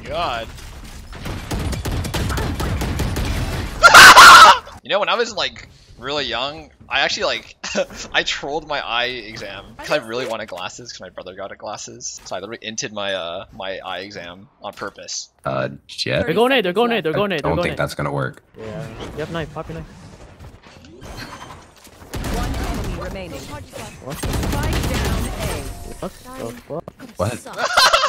god. You know, when I was like really young, I actually like I trolled my eye exam because I really wanted glasses because my brother got glasses. So I literally inted my my eye exam on purpose. Jet. They're going A, they're going A, they're going A, I they're don't going think A. that's gonna work. Yeah. You have knife, pop your knife. One enemy remaining. What? Spike down A. What the fuck? What?